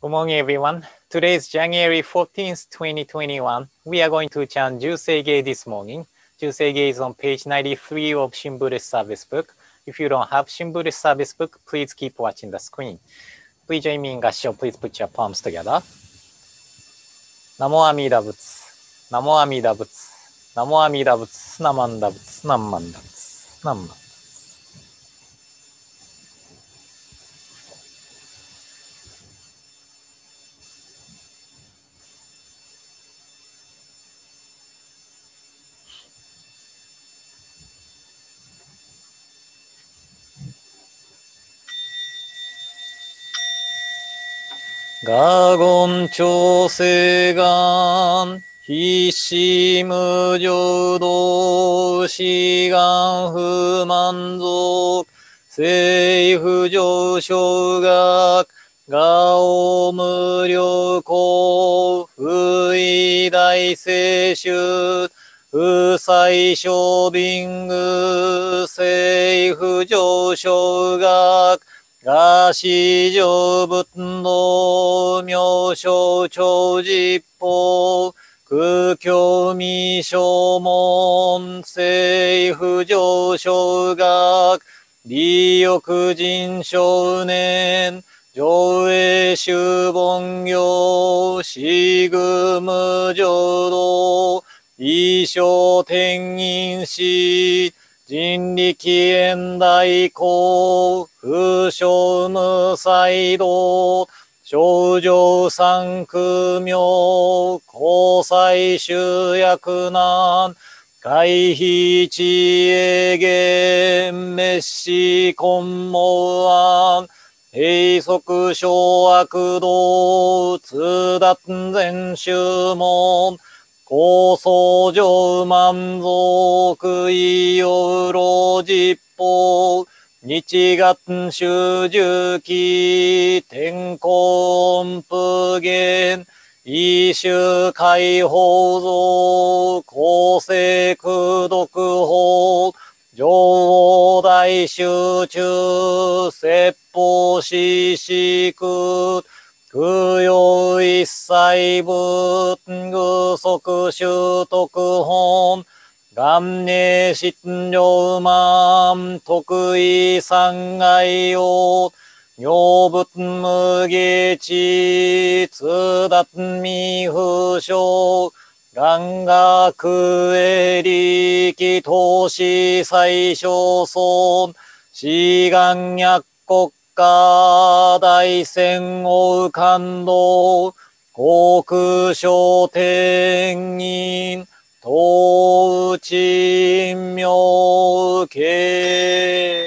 Good morning, everyone. Today is January 14th, 2021. We are going to chant Jusei-ge this morning. Jusei-ge is on page 93 of Shimbure's service book. If you don't have Shimbure's service book, please keep watching the screen. Please join me in Gassho. Please put your palms together. Namo Amida Butsu. Namo Amida Butsu. Namo Amida Butsu. Namanda Butsu. Namanda Butsu. Namanda. 我言調整願必死無常道志願不満足政府上昇学我を無量公不意大聖衆不採小便具政府上昇学が史上仏道妙正長実法空教未正門政府上昇学利欲人少年上映修凡行四愚無常道異生天人師人力現代公不詳無才道症状三苦妙交際集約難回避知恵言滅死根毛案閉塞小悪道通達全宗門高僧上満足意を老実法日月修十期天候音符言異種解放像公正功徳法上大集中説法施施空空用一切仏具足習得本元年失量満得意三害用妙仏無下知通達未不詳願学へ力投資最小尊志願薬国家大戦を感動航空商天人東鎮妙慶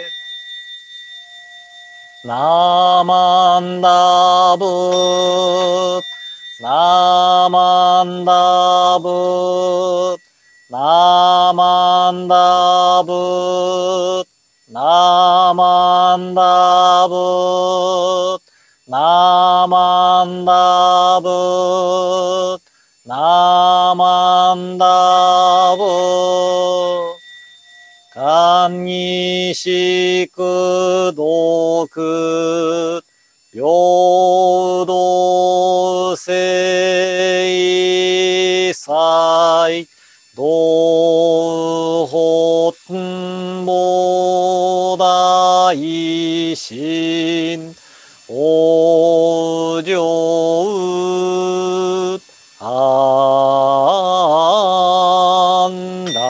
ナマンダブナマンダブナマンダブナマンダブナマンダブナマンダブ観にしく毒平等性祭道本菩大心往生安楽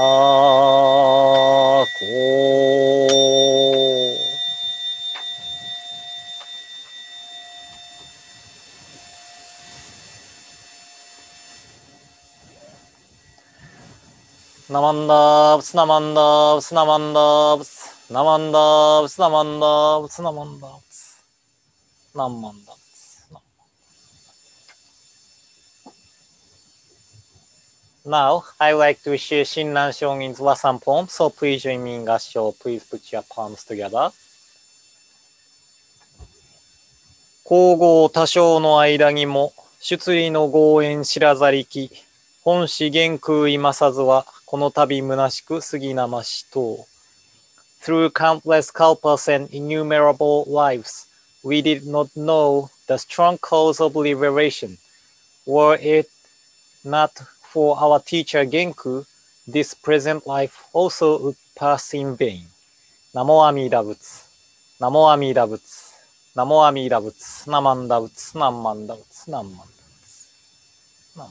ナマンダーブスナマンダーブスナマンダーブスナマンダーブスナマンダーブスナマンダーブスナマンダーブス Now, I would like to share Shinran Shongin's Wasan poem, so please join me in Gassho. Please put your palms together. 皇后多少の間にも、出離の豪縁知らざりき、本志元空今さずは、この度虚しく過ぎなましと。Through countless culpers and innumerable lives, we did not know the strong cause of liberation. Were it not for our teacher Genku, this present life also would pass in vain. Namo Amida Butsu. Namo Amida Butsu. Namo Amida Butsu. Namanda Butsu. Namanda Butsu. Namanda Butsu.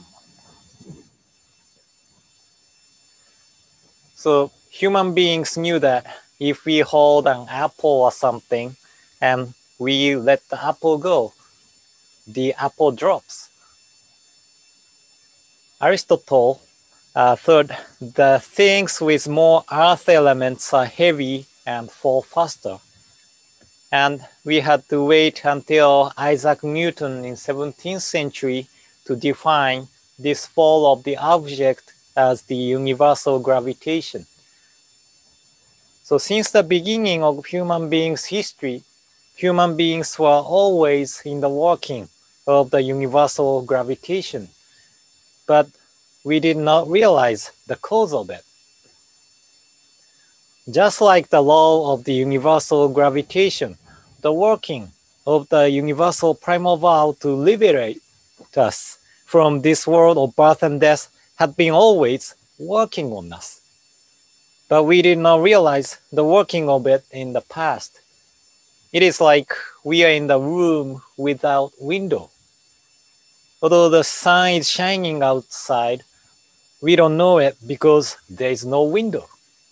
So human beings knew that if we hold an apple or something and we let the apple go, the apple drops. Aristotle thought the things with more earth elements are heavy and fall faster. And we had to wait until Isaac Newton in 17th century to define this fall of the object as the universal gravitation. So since the beginning of human beings' history, human beings were always in the working of the universal gravitation, but we did not realize the cause of it. Just like the law of the universal gravitation, the working of the universal primal vow to liberate us from this world of birth and death had been always working on us. But we did not realize the working of it in the past. It is like we are in the room without window. Although the sun is shining outside, we don't know it because there is no window.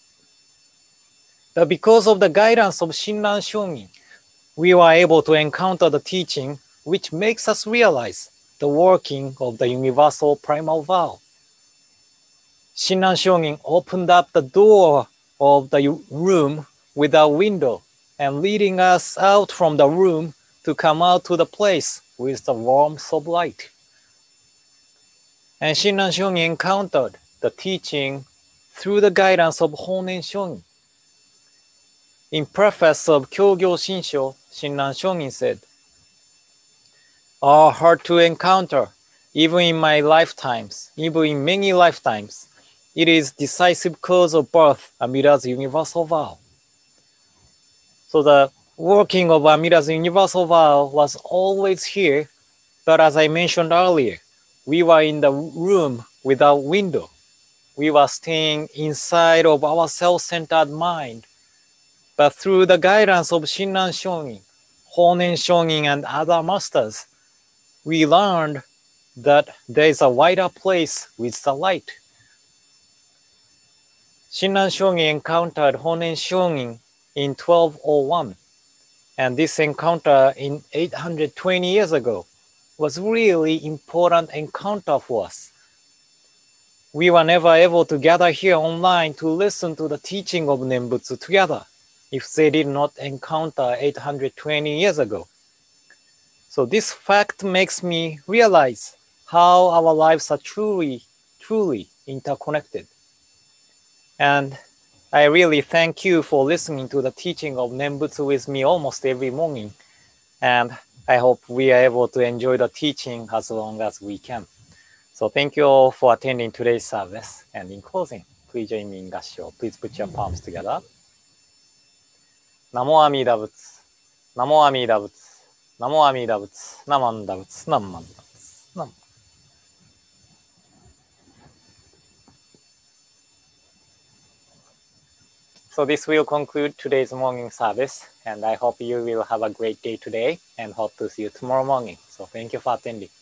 But because of the guidance of Shinran Shonin, we were able to encounter the teaching which makes us realize the working of the universal primal vow. Shinran Shonin opened up the door of the room without window and leading us out from the room to come out to the place with the warmth of light. And Shinran Shonin encountered the teaching through the guidance of Honen Shonin. In preface of Kyogyo Shinsho, Shinran Shonin said, "Are hard to encounter, even in my lifetimes, even in many lifetimes. It is decisive cause of birth, Amira's universal vow." So the working of Amira's universal vow was always here, but as I mentioned earlier, we were in the room without window. We were staying inside of our self-centered mind. But through the guidance of Shinran Shonin, Honen Shonin, and other masters, we learned that there is a wider place with the light. Shinran Shonin encountered Honen Shonin in 1201, and this encounter in 820 years ago was really important encounter for us. We were never able to gather here online to listen to the teaching of Nembutsu together if they did not encounter 820 years ago. So this fact makes me realize how our lives are truly interconnected. And I really thank you for listening to the teaching of Nembutsu with me almost every morning. And I hope we are able to enjoy the teaching as long as we can. So thank you all for attending today's service. And in closing, please join me in Gassho. Please put your palms together. Namo Amida Butsu. Namo Amida Butsu. Namo Amida Butsu. Namanda Butsu. Namanda Butsu. Nam. So this will conclude today's morning service, and I hope you will have a great day today and hope to see you tomorrow morning. So thank you for attending.